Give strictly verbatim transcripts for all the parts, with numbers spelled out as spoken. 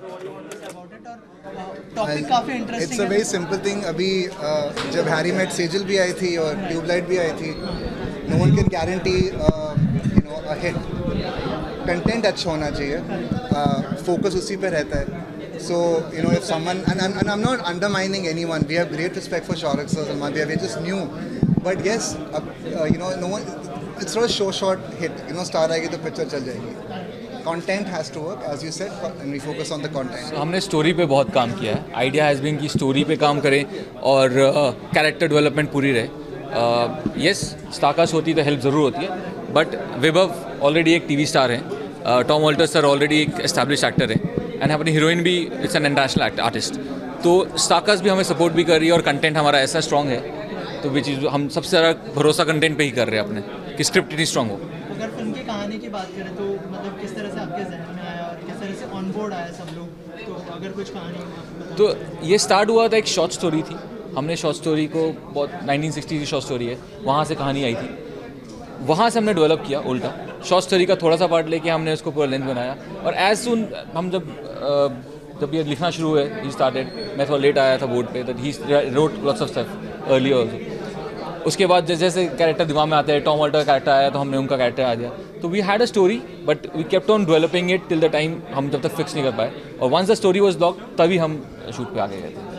Topic काफी interesting है। It's a very simple thing. अभी uh, जब हैरी मेट सेजल भी आई थी और ट्यूबलाइट भी आई थी, no one can guarantee you know a hit. Content अच्छा होना चाहिए, फोकस uh, उसी पे रहता है. So, you know, if someone, and, and, and I'm not undermining anyone, we have great respect for Shahrukh sir, Salman, we are just new. But yes, uh, uh, you know, no one, it's not a show short hit. You know, star आएगी तो picture चल जाएगी. Content has to work, as you said, and we focus on the content. So, हमने story पे बहुत काम किया है. आइडिया हैज़ बीन कि स्टोरी पे काम करें और कैरेक्टर uh, डेवलपमेंट पूरी रहे. यस, स्टारकास्ट होती तो हेल्प ज़रूर होती है, बट विभव ऑलरेडी एक टीवी स्टार है, टॉम वॉल्टर सर ऑलरेडी एक एस्टैब्लिश एक्टर है, एंड अपनी हीरोइन भी इट्स एन इंटरनेशनल आर्टिस्ट. तो स्टारकास्ट भी हमें सपोर्ट भी कर रही है और कंटेंट हमारा ऐसा स्ट्रॉन्ग है, तो विच इज़ हम सबसे ज़्यादा भरोसा कंटेंट पे ही कर रहे हैं अपने, कि स्क्रिप्ट इतनी स्ट्रॉन्ग हो. अगर फिल्म की कहानी की बात करें तो मतलब किस तरह से आपके जहन में आया और किस तरह से ऑन बोर्ड आया सब लोग, तो अगर कुछ कहानी. तो ये स्टार्ट हुआ था, एक शॉर्ट स्टोरी थी. हमने शॉर्ट स्टोरी को बहुत नाइनटीन सिक्सटी की शॉर्ट स्टोरी है, वहाँ से कहानी आई थी, वहाँ से हमने डेवलप किया उल्टा. शॉर्ट स्टोरी का थोड़ा सा पार्ट लेके हमने उसको पूरा लेंथ बनाया, और एज सुन हम जब जब ये लिखना शुरू हुए, ही स्टार्टेड, मैं थोड़ा लेट आया था बोर्ड पे, that he wrote lots of stuff early also. उसके बाद जैसे जैसे कैरेक्टर दिमाग में आते हैं, टॉम वॉल्टर का कैरेक्टर आया तो हमने उनका कैरेक्टर आ दिया. तो we had a story, but we kept on developing it till the time हम जब तक फिक्स नहीं कर पाए, और once the story was lock तभी हम शूट पे आ गए थे.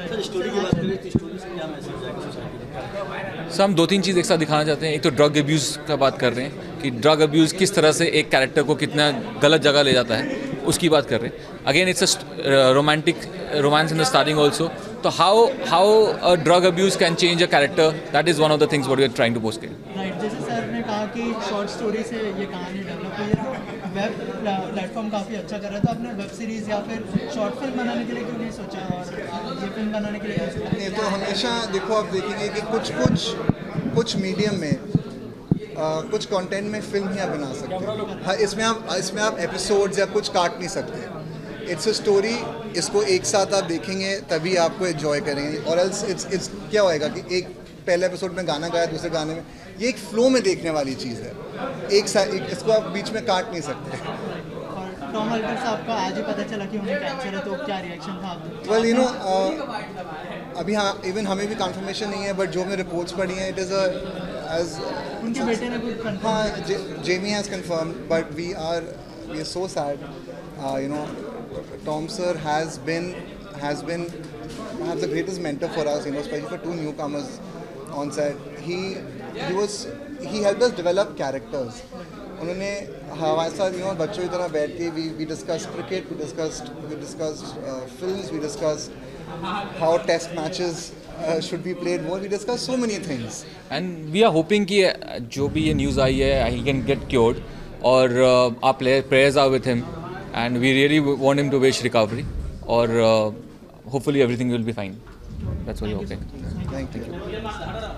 सर हम दो तीन चीज़ एक साथ दिखाना चाहते हैं. एक तो ड्रग अब्यूज़ का बात कर रहे हैं कि ड्रग अब्यूज़ किस तरह से एक कैरेक्टर को कितना गलत जगह ले जाता है, उसकी बात कर रहे हैं. Again it's a romantic romance in the starting also. तो how how a drug abuse can change a character, that is one of the things what we are trying to post. Right, जैसे sir ने कहा कि short story से ये कहानी develop हुई है, तो वेब प्लेटफॉर्म काफ़ी अच्छा कर रहा है, तो आपने वेब सीरीज़ या फिर शॉर्ट फिल्म बनाने के लिए क्यों नहीं सोचा, और ये फिल्म बनाने के लिए कैसे सोचा? नहीं, तो हमेशा देखो, आप देखेंगे कि कुछ कुछ कुछ मीडियम में uh, कुछ कंटेंट में फिल्म ही आप बना सकते हैं. हाँ, इसमें आप इसमें आप एपिसोड्स या कुछ काट नहीं सकते. इट्स अ स्टोरी, इसको एक साथ आप देखेंगे तभी आपको एंजॉय करेंगे. और एल्स इट्स इट्स क्या होएगा कि एक पहले एपिसोड में गाना गाया, दूसरे गाने में, ये एक फ्लो में देखने वाली चीज़ है. एक साथ एक, इसको आप बीच में काट नहीं सकते. और टॉम वॉल्टर साहब का आज ही पता चला कि उन्हें कैंसर है, तो क्या रिएक्शन था आपका? वेल, यू नो, अभी हाँ, इवन हमें भी कंफर्मेशन नहीं है, बट जो मैं रिपोर्ट्स पढ़ी हैं, इट इज़ अ एज उनके बेटे ने कुछ confirm हाँ, Jamie has confirm, but we are we are so sad. You know, Tom sir has been has been perhaps the greatest mentor for us, you know, especially for two newcomers on set. He he was he helped us develop characters. उन्होंने हमारे साथ, you know, बच्चों की तरह बैठ के we we discussed cricket, we discussed we discussed uh, films, we discussed how test matches uh, should be played more. We discussed so many things. And we are hoping कि जो भी ये news आई है, he can get cured, और uh, our prayers are with him. And we really want him to wish recovery, or uh, hopefully everything will be fine. That's what we're hoping. Thank you.